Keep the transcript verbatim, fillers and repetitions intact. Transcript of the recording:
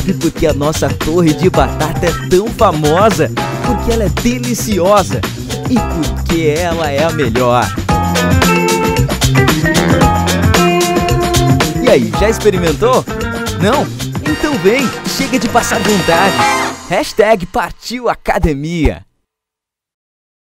Sabe por que a nossa torre de batata é tão famosa? Porque ela é deliciosa e porque ela é a melhor. E aí, já experimentou? Não? Então vem, chega de passar vontade. Hashtag Partiu Academia.